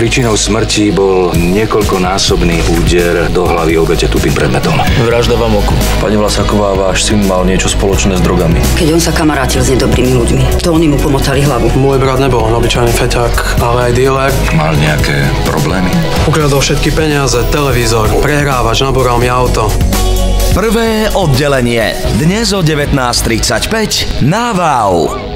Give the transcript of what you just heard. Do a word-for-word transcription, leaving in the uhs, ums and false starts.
Príčinou smrti bol niekoľkonásobný úder do hlavy obete tupým predmetom. Vražda v amoku. Pani Vlasáková, váš syn mal niečo spoločné s drogami. Keď on sa kamarátil s nedobrými ľuďmi, to oni mu pomotali hlavu. Môj brat nebol obyčajný feťák, ale aj dealer. Mal nejaké problémy? Ukradol všetky peniaze, televízor, prehrávač, nabúral mi auto. Prvé oddelenie. Dnes o devätnásť tridsaťpäť na Wow.